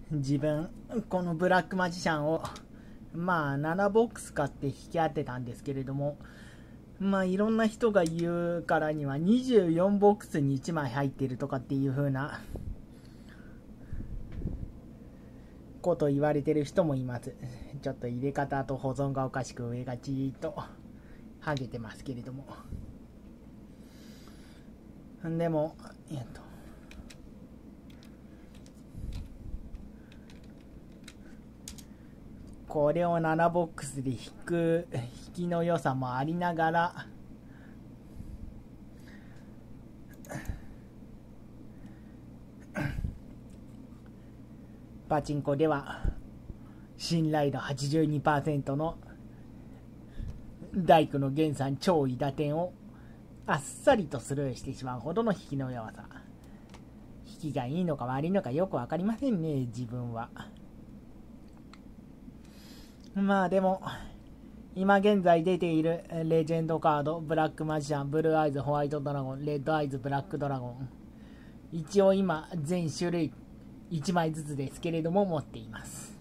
自分このブラックマジシャンを7ボックス買って引き当てたんですけれども、いろんな人が言うからには24ボックスに1枚入っているとかっていう風なこと言われてる人もいます。ちょっと入れ方と保存がおかしく上がちーっと剥げてますけれども、でもこれを7ボックスで引きの良さもありながら、パチンコでは信頼度 82% の大工の源さん超い打点をあっさりとスルーしてしまうほどの引きの弱さ。引きがいいのか悪いのかよく分かりませんね、自分は。でも今現在出ているレジェンドカード、ブラックマジシャン、ブルーアイズ、ホワイトドラゴン、レッドアイズ、ブラックドラゴン、一応今全種類1枚ずつですけれども持っています。